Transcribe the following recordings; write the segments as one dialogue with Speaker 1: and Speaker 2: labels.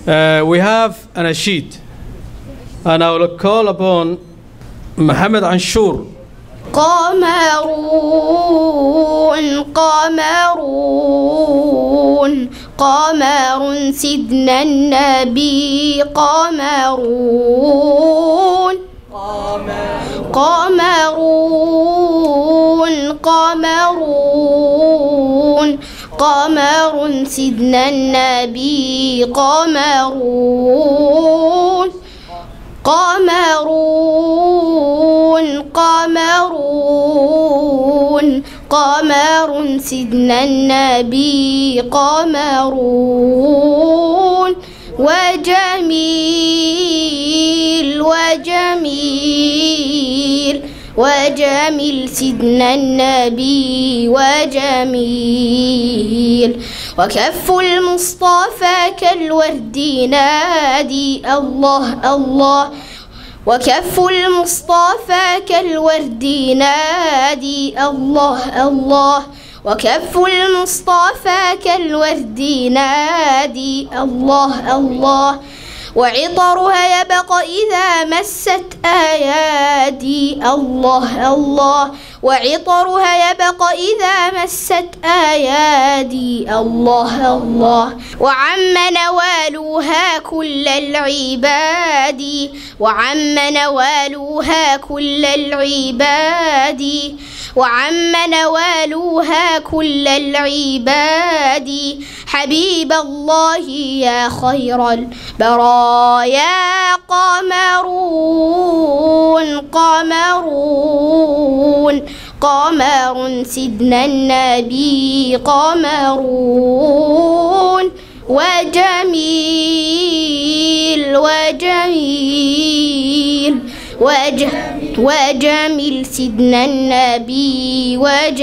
Speaker 1: We have an sheet, and I will call upon Mohammed Anshur.
Speaker 2: قمرون قمرون قمر سيدنا النبي قمرون قمرون قمرون قمر سيدنا النبي قمرون قمرون قمرون قمر سيدنا النبي قمرون وجميل وجميل وجميل سيدنا النبي وجميل وكف المصطفى كالورد ينادي الله الله وكف المصطفى كالورد ينادي الله الله وكف المصطفى كالورد ينادي الله الله وعطرها يبقى إذا مست أيادي الله الله وعطرها يبقى إذا مست أيادي الله الله وعم نوالها كل العباد وعم نوالها كل العباد وعم نوالها كل العباد حبيب الله يا خير البرايا قمرون قمرون قمر سيدنا النبي قمرون وجميل وجميل وجميل سيدنا النبي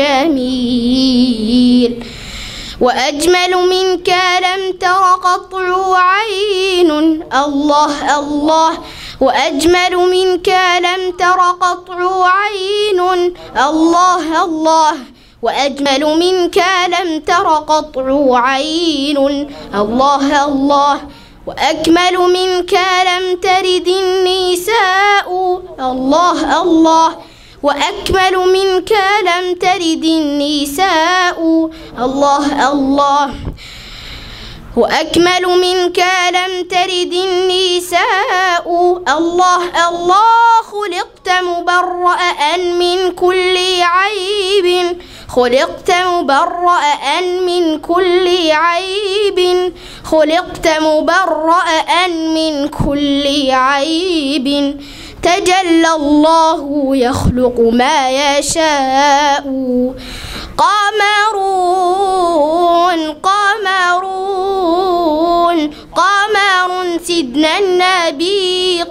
Speaker 2: وجميل وأجمل منك لم تر قطع عين الله الله وأجمل منك لم تر قطع عين الله الله وأجمل منك لم تر قطع عين الله الله وأكمل منك لم ترد النساء الله الله وأكمل منك لم ترد النساء الله الله وأكمل منك لم ترد النساء الله الله خلقت مبرأ من كل عيب خلقت مبرأ من كل عيب خلقت مبرأ من كل عيب تجلى الله يخلق ما يشاء قمرون قمرون قمر سيدنا النبي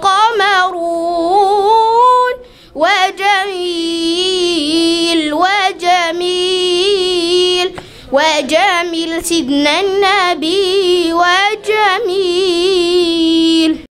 Speaker 2: قمرون وجميل وجميل وجميل سيدنا النبي وجميل